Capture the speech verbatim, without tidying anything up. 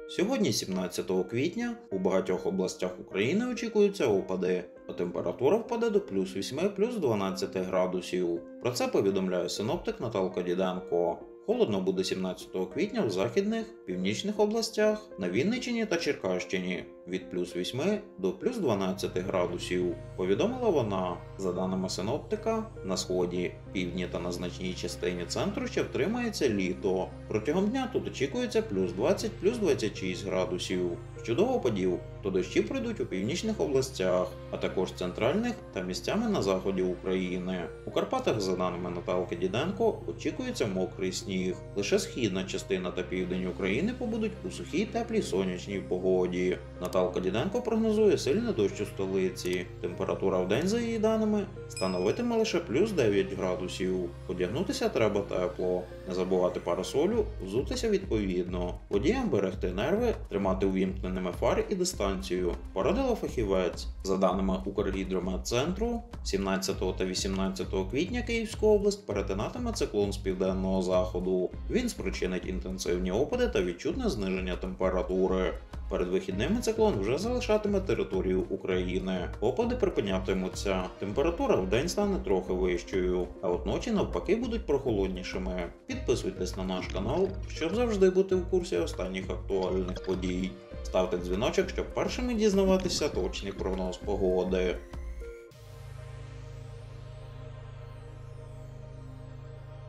Сьогодні, сімнадцятого квітня, у багатьох областях України очікуються опади, а температура впаде до плюс вісьми, плюс дванадцяти градусів. Про це повідомляє синоптик Наталка Діденко. Холодно буде сімнадцятого квітня в західних, північних областях, на Вінниччині та Черкащині від плюс вісьми до плюс дванадцяти градусів, повідомила вона. За даними синоптика, на сході, півдні та на значній частині центру ще втримається літо. Протягом дня тут очікується плюс двадцять, плюс двадцять шість градусів. Щодо опадів, то дощі пройдуть у північних областях, а також центральних та місцями на заході України. У Карпатах, за даними Наталки Діденко, очікується мокрий сніг. Лише східна частина та південь України побудуть у сухій теплій сонячній погоді. Наталка Діденко прогнозує сильний дощ у столиці. Температура вдень, за її даними, становитиме лише плюс дев'ять градусів. Одягнутися треба тепло, не забувати парасолю, взутися відповідно. Водіям берегти нерви, тримати увімкненими фари і дистанцію, порадила фахівець. За даними Укргідрометцентру, сімнадцятого та вісімнадцятого квітня Київську область перетинатиме циклон з південного заходу. Він спричинить інтенсивні опади та відчутне зниження температури. Перед вихідними циклон вже залишатиме територію України. Опади припинятимуться. Температура вдень стане трохи вищою, а от ночі навпаки будуть прохолоднішими. Підписуйтесь на наш канал, щоб завжди бути в курсі останніх актуальних подій. Ставте дзвіночок, щоб першими дізнаватися точний прогноз погоди.